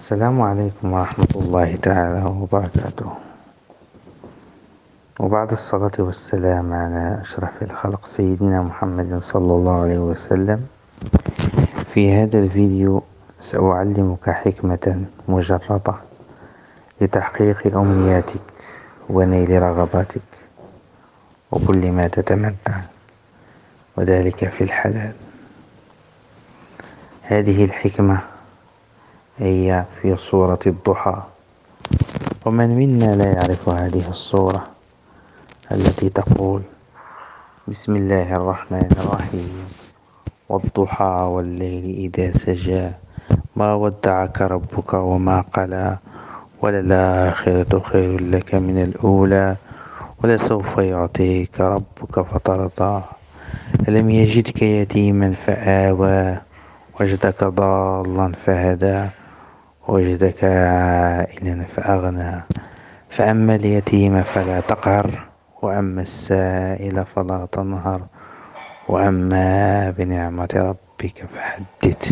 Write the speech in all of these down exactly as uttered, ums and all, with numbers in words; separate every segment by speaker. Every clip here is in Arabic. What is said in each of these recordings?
Speaker 1: السلام عليكم ورحمة الله تعالى وبركاته. وبعد الصلاة والسلام على أشرف الخلق سيدنا محمد صلى الله عليه وسلم، في هذا الفيديو سأعلمك حكمة مجربة لتحقيق أمنياتك ونيل رغباتك وكل ما تتمنى، وذلك في الحلال. هذه الحكمة هي في سورة الضحى، ومن منا لا يعرف هذه السورة التي تقول: بسم الله الرحمن الرحيم، والضحى والليل إذا سجى، ما ودعك ربك وما قلى، وللآخرة خير لك من الأولى، ولسوف يعطيك ربك فترضى، ألم يجدك يتيما فآوى، وجدك ضالا فهدى، وجدك عائلا فأغنى، فأما اليتيم فلا تقهر، وأما السائل فلا تنهر، وأما بنعمة ربك فحدث.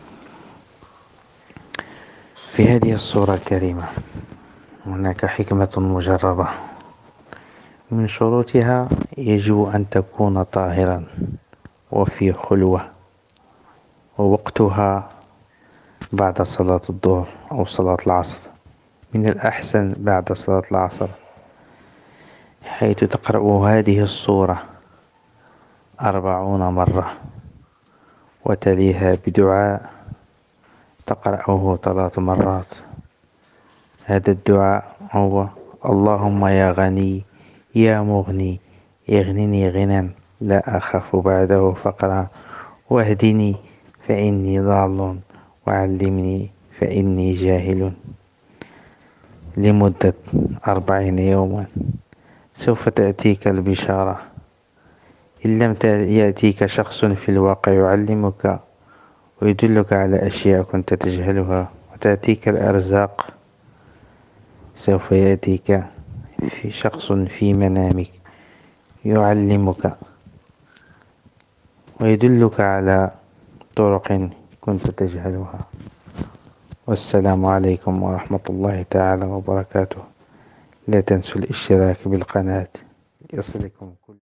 Speaker 1: في هذه السورة الكريمة هناك حكمة مجربة، من شروطها يجب أن تكون طاهرا وفي خلوة، ووقتها بعد صلاة الظهر أو صلاة العصر، من الأحسن بعد صلاة العصر، حيث تقرأ هذه السورة أربعون مرة، وتليها بدعاء تقرأه ثلاث مرات. هذا الدعاء هو: اللهم يا غني يا مغني اغنني غنى لا أخاف بعده فقرا، واهدني فإني ضال، وعلمني فإني جاهل، لمدة أربعين يوما. سوف تأتيك البشارة إن لم يأتيك شخص في الواقع يعلمك ويدلك على أشياء كنت تجهلها، وتأتيك الأرزاق. سوف يأتيك في شخص في منامك يعلمك ويدلك على طرق كنت تجهلها. والسلام عليكم ورحمة الله تعالى وبركاته. لا تنسوا الاشتراك بالقناة ليصلكم